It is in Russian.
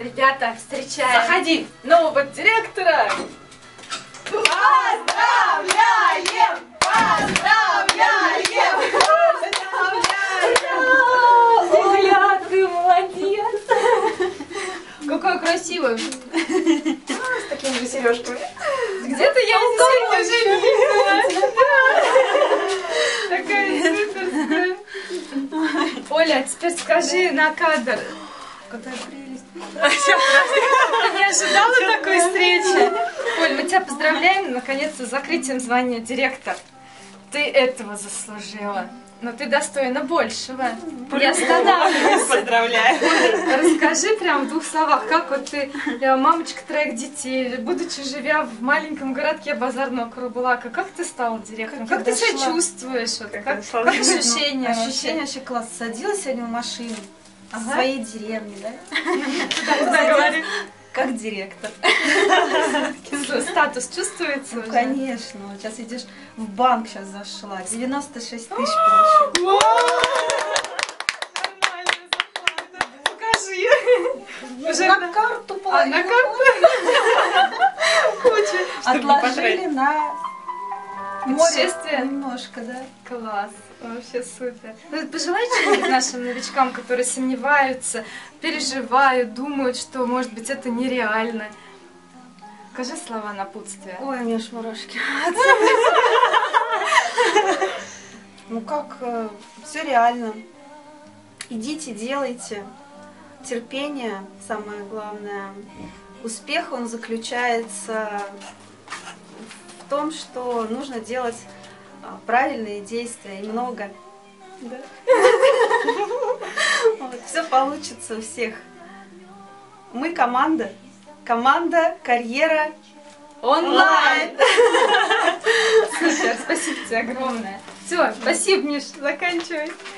Ребята, встречаем. Заходи, нового директора. Поздравляем! Поздравляем! Поздравляем! Оля, ты молодец! Какой красивый! С такими же сережками. Где-то я уже не видела. Такая суперская. Оля, теперь скажи на кадр. Какая прелесть. Ты не ожидала такой встречи? Оль, мы тебя поздравляем, наконец-то, с закрытием звания директор. Ты этого заслужила. Но ты достойна большего. Я останавливаюсь. Поздравляю. Расскажи прям в двух словах, как вот ты, мамочка троих детей, будучи живя в маленьком городке Базарного Карабулака, как ты стала директором? Как ты себя чувствуешь? Вот, как ощущения? Ощущение вообще класс. Садилась сегодня в машину в своей деревне, да? Как директор. Статус чувствуется? Ну, конечно. Вот сейчас идешь в банк, сейчас зашла. 96 тысяч получила. Покажи. Уже На карту положила. на карту? Отложили на Путешествие? немножко, да. Класс, вообще супер. Ну, пожелай что-нибудь нашим новичкам, которые сомневаются, переживают, думают, что, может быть, это нереально. Скажи слова напутствия. Ой, у меня аж мурашки. Ну как, все реально. Идите, делайте. Терпение самое главное. Успех, он заключается в том, что нужно делать правильные действия и много. Да. Вот, все получится у всех. Мы команда. Команда, карьера, онлайн. Супер, спасибо тебе огромное. Все, спасибо, Миш, заканчивай.